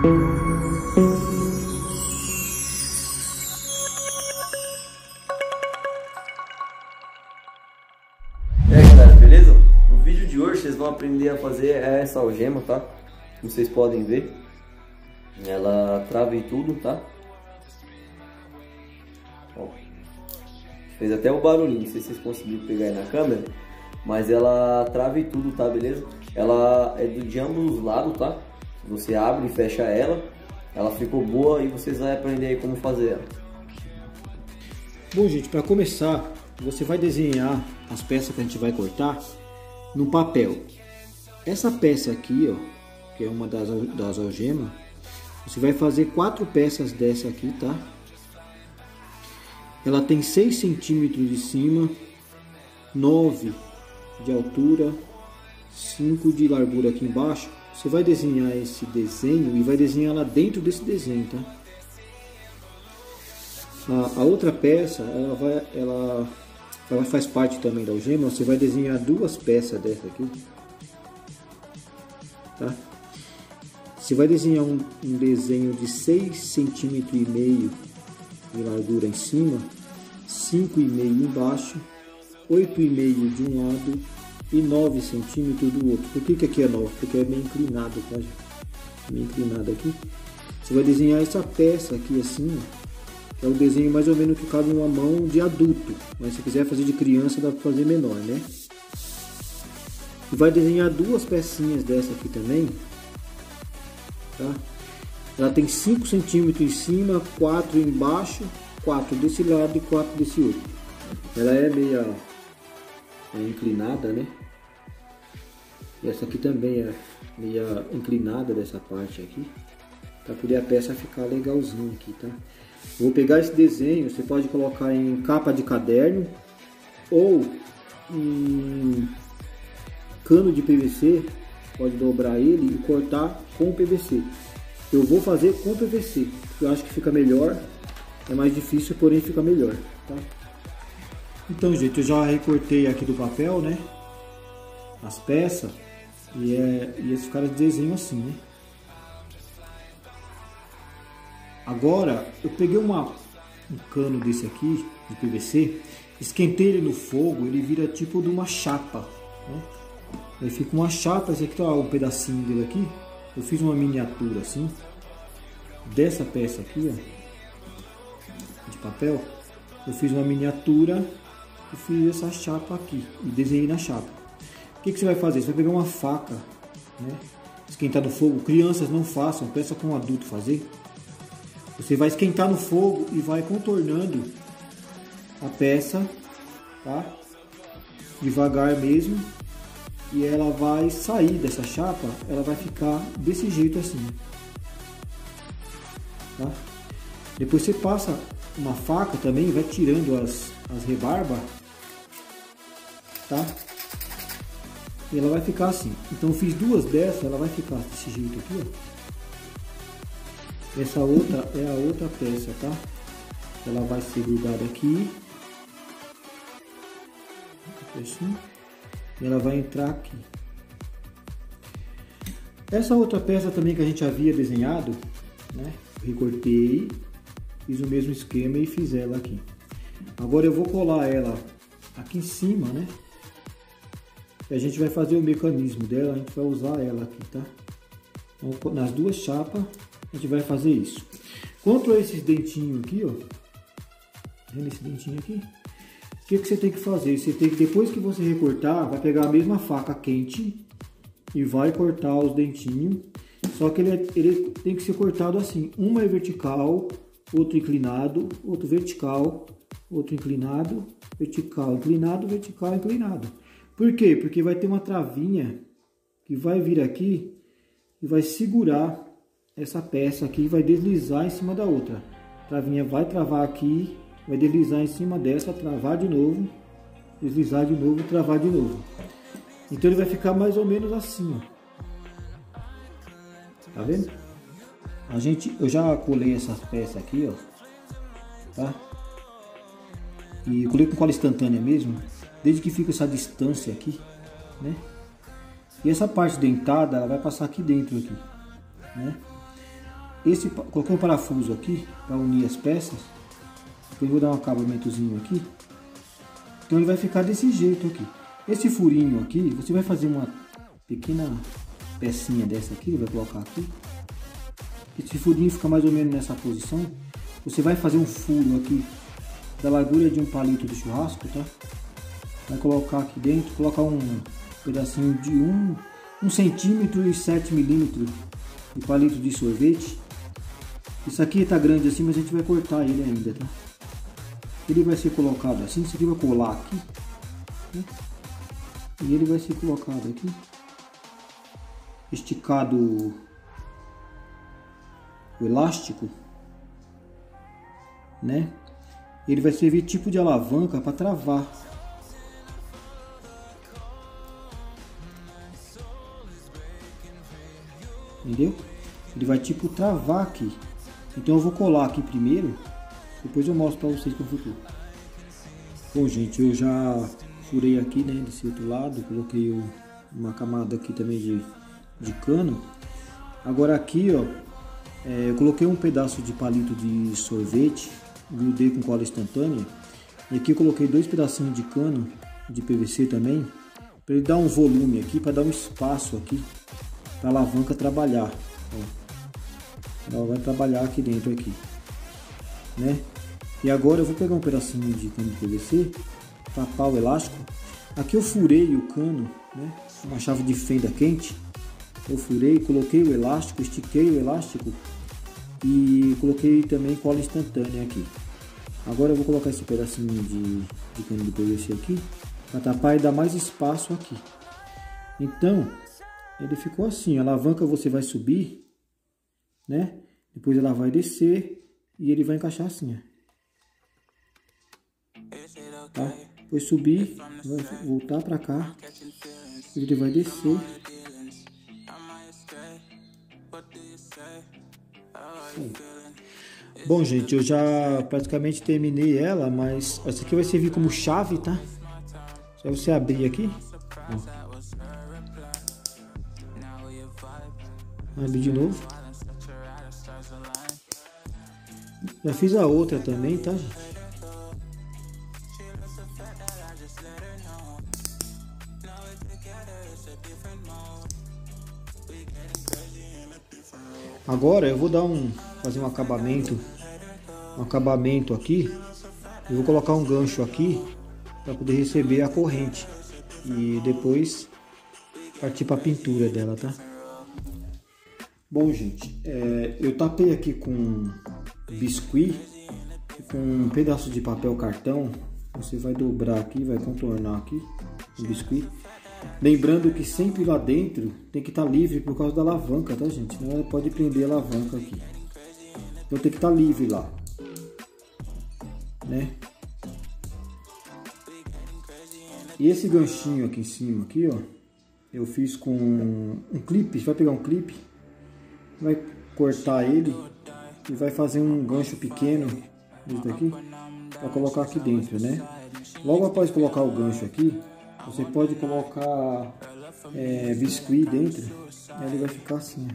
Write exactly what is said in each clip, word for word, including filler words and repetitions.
E aí galera, beleza? No vídeo de hoje vocês vão aprender a fazer essa algema, tá? Como vocês podem ver, ela trava em tudo, tá? Ó, fez até um barulhinho, não sei se vocês conseguiram pegar aí na câmera, mas ela trava em tudo, tá? Beleza? Ela é de ambos os lados, tá? Você abre e fecha ela, ela ficou boa e vocês vão aprender aí como fazer ela. Bom, gente, para começar, você vai desenhar as peças que a gente vai cortar no papel. Essa peça aqui, ó, que é uma das, das algemas, você vai fazer quatro peças dessa aqui, tá? Ela tem seis centímetros de cima, nove de altura, cinco de largura aqui embaixo. Você vai desenhar esse desenho e vai desenhar lá dentro desse desenho, tá? A, a outra peça, ela vai, ela, ela faz parte também da algema. Você vai desenhar duas peças dessa aqui, tá? Você vai desenhar um, um desenho de seis centímetros e meio de largura em cima, cinco e meio embaixo, oito e meio de um lado e nove centímetros do outro. Por que que aqui é nove? Porque é meio inclinado, tá? Meio inclinado aqui. Você vai desenhar essa peça aqui assim, ó. É o desenho mais ou menos que cabe uma mão de adulto, mas se quiser fazer de criança dá para fazer menor, né? E vai desenhar duas pecinhas dessa aqui também, tá? Ela tem cinco centímetros em cima, quatro embaixo, quatro desse lado e quatro desse outro. Ela é meia é inclinada, né? E essa aqui também é meia inclinada dessa parte aqui, para poder a peça ficar legalzinha aqui, tá? Eu vou pegar esse desenho, você pode colocar em capa de caderno ou em cano de P V C, pode dobrar ele e cortar com P V C. Eu vou fazer com P V C, porque eu acho que fica melhor, é mais difícil, porém fica melhor, tá? Então, gente, eu já recortei aqui do papel, né, as peças, e, é, e esses caras desenham assim, né? Agora, eu peguei uma, um cano desse aqui, de P V C, esquentei ele no fogo, ele vira tipo de uma chapa, né? Aí fica uma chapa, esse aqui tá um pedacinho dele aqui, eu fiz uma miniatura assim, dessa peça aqui, ó, de papel, eu fiz uma miniatura e fiz essa chapa aqui, e desenhei na chapa. O que que você vai fazer? Você vai pegar uma faca, né, esquentar no fogo, crianças não façam, peça para um adulto fazer. Você vai esquentar no fogo e vai contornando a peça, tá? Devagar mesmo. E ela vai sair dessa chapa, ela vai ficar desse jeito assim, tá? Depois você passa uma faca também, vai tirando as, as rebarbas, tá? E ela vai ficar assim. Então eu fiz duas dessas, ela vai ficar desse jeito aqui, ó. Essa outra é a outra peça, tá? Ela vai ser grudada aqui. Assim. E ela vai entrar aqui. Essa outra peça também que a gente havia desenhado, né? Recortei, fiz o mesmo esquema e fiz ela aqui. Agora eu vou colar ela aqui em cima, né? E a gente vai fazer o mecanismo dela, a gente vai usar ela aqui, tá? Então, nas duas chapas a gente vai fazer isso. Quanto a esses dentinhos aqui, ó, vendo esse dentinho aqui? O que que você tem que fazer? Você tem que, depois que você recortar, vai pegar a mesma faca quente e vai cortar os dentinhos. Só que ele, é, ele tem que ser cortado assim, uma é vertical, outro inclinado, outro vertical, outro inclinado, vertical, inclinado, vertical, inclinado. Por quê? Porque vai ter uma travinha que vai vir aqui e vai segurar essa peça aqui, vai deslizar em cima da outra. A travinha vai travar aqui, vai deslizar em cima dessa, travar de novo, deslizar de novo, travar de novo. Então ele vai ficar mais ou menos assim, ó. Tá vendo? A gente, eu já colei essas peças aqui, ó, tá? E colei com cola instantânea mesmo, desde que fica essa distância aqui, né? E essa parte dentada, ela vai passar aqui dentro aqui, né? esse, coloquei um parafuso aqui para unir as peças. Depois vou dar um acabamentozinho aqui. Então ele vai ficar desse jeito aqui. Esse furinho aqui, você vai fazer uma pequena pecinha dessa aqui, vai colocar aqui. Esse furinho fica mais ou menos nessa posição. Você vai fazer um furo aqui da largura de um palito de churrasco, tá? Vai colocar aqui dentro, colocar um pedacinho de um, um centímetro e sete milímetros de palito de sorvete. Isso aqui tá grande assim, mas a gente vai cortar ele ainda, tá? Ele vai ser colocado assim, isso aqui vai colar aqui, né? E ele vai ser colocado aqui, esticado o elástico, né? Ele vai servir tipo de alavanca para travar. Entendeu? Ele vai tipo travar aqui. Então eu vou colar aqui primeiro, depois eu mostro para vocês com o futuro. Bom, gente, eu já furei aqui, né, desse outro lado, coloquei uma camada aqui também de, de cano. Agora aqui, ó, é, eu coloquei um pedaço de palito de sorvete, grudei com cola instantânea. E aqui eu coloquei dois pedacinhos de cano de P V C também, para ele dar um volume aqui, para dar um espaço aqui para a alavanca trabalhar. Ó. Ela vai trabalhar aqui dentro aqui, né? E agora eu vou pegar um pedacinho de cano de P V C, tapar o elástico. Aqui eu furei o cano, né? Uma chave de fenda quente. Eu furei, coloquei o elástico, estiquei o elástico e coloquei também cola instantânea aqui. Agora eu vou colocar esse pedacinho de, de cano de P V C aqui para tapar e dar mais espaço aqui. Então ele ficou assim, a alavanca você vai subir, né? Depois ela vai descer e ele vai encaixar assim, ó. Tá? Depois subir, vai voltar para cá, ele vai descer. Aí. Bom, gente, eu já praticamente terminei ela, mas essa aqui vai servir como chave, tá? Só você abrir aqui, ó. Abrir de novo. Já fiz a outra também, tá, gente? Agora eu vou dar um fazer um acabamento, um acabamento aqui. Eu vou colocar um gancho aqui para poder receber a corrente e depois partir para a pintura dela, tá? Bom, gente, é, eu tapei aqui com biscuit, com um pedaço de papel cartão. Você vai dobrar aqui, vai contornar aqui o biscuit. Lembrando que sempre lá dentro tem que estar livre por causa da alavanca, tá, gente? Não ela pode prender a alavanca aqui. Então tem que estar livre lá, né? E esse ganchinho aqui em cima, aqui, ó, eu fiz com um clipe. Você vai pegar um clipe, vai cortar ele e vai fazer um gancho pequeno desse daqui para colocar aqui dentro, né? Logo após colocar o gancho aqui, você pode colocar é, biscuit dentro e ele vai ficar assim,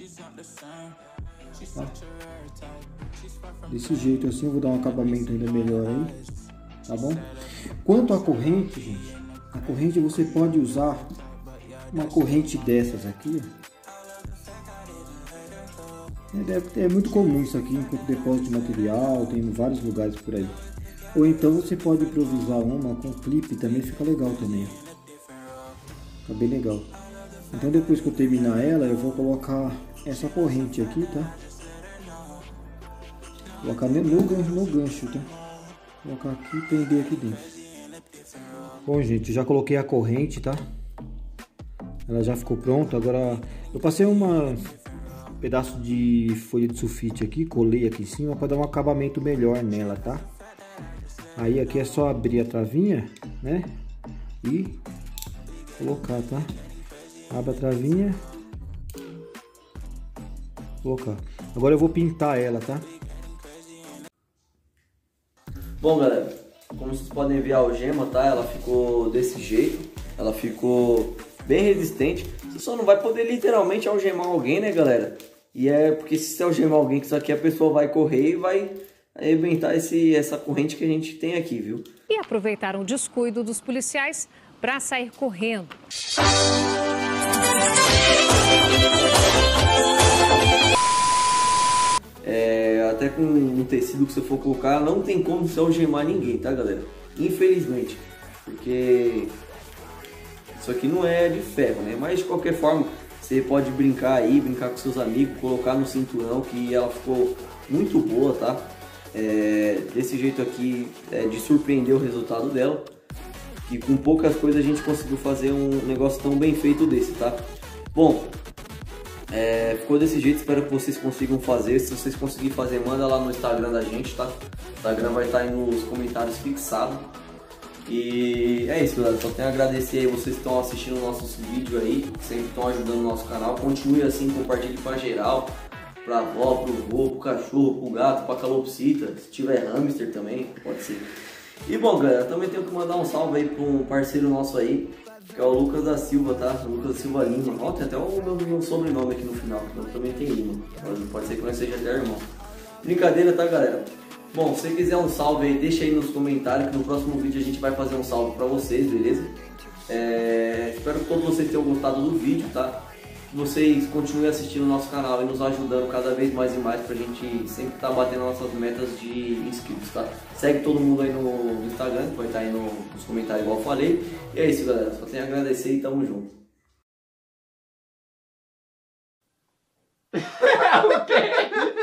tá? Desse jeito assim. Eu vou dar um acabamento ainda melhor aí, tá bom? Quanto à corrente, gente, a corrente você pode usar uma corrente dessas aqui, é, é muito comum isso aqui enquanto depósito de material, tem em vários lugares por aí. Ou então você pode improvisar uma com clipe, também fica legal também. Fica bem legal. Então depois que eu terminar ela, eu vou colocar essa corrente aqui, tá? Colocar no, no gancho, tá? Colocar aqui e prender aqui dentro. Bom, gente, eu já coloquei a corrente, tá? Ela já ficou pronta. Agora eu passei uma pedaço de folha de sulfite aqui, colei aqui em cima para dar um acabamento melhor nela, tá? Aí aqui é só abrir a travinha, né? E colocar, tá? Abre a travinha. Colocar. Agora eu vou pintar ela, tá? Bom, galera, como vocês podem ver a algema, tá? Ela ficou desse jeito. Ela ficou bem resistente. Você só não vai poder literalmente algemar alguém, né, galera? E é porque se você algemar alguém com isso aqui, a pessoa vai correr e vai arrebentar esse, essa corrente que a gente tem aqui, viu? E aproveitaram o descuido dos policiais para sair correndo. É, até com um tecido que você for colocar, não tem como você algemar ninguém, tá, galera? Infelizmente, porque isso aqui não é de ferro, né? Mas de qualquer forma, você pode brincar aí, brincar com seus amigos, colocar no cinturão, que ela ficou muito boa, tá? É, desse jeito aqui, é de surpreender o resultado dela. E com poucas coisas a gente conseguiu fazer um negócio tão bem feito desse, tá? Bom, é, ficou desse jeito, espero que vocês consigam fazer. Se vocês conseguirem fazer, manda lá no Instagram da gente, tá? O Instagram vai estar aí nos comentários fixado. E é isso, galera, só tenho a agradecer aí vocês que estão assistindo nossos vídeos aí, sempre estão ajudando o nosso canal. Continue assim, compartilhe pra geral, pra avó, pro vô, pro cachorro, pro gato, pra calopsita, se tiver hamster também, pode ser. E bom, galera, também tenho que mandar um salve aí para um parceiro nosso aí, que é o Lucas da Silva, tá? O Lucas da Silva Lima. Ó, tem até o meu, meu sobrenome aqui no final, eu também tem Lima. Pode, pode ser que nós seja até irmão. Brincadeira, tá, galera? Bom, se você quiser um salve aí, deixa aí nos comentários que no próximo vídeo a gente vai fazer um salve pra vocês, beleza? É... Espero que todos vocês tenham gostado do vídeo, tá? Que vocês continuem assistindo o nosso canal e nos ajudando cada vez mais e mais pra gente sempre estar tá batendo nossas metas de inscritos, tá? Segue todo mundo aí no Instagram, que vai estar tá aí no, nos comentários igual eu falei. E é isso, galera, só tenho a agradecer e tamo junto. O quê?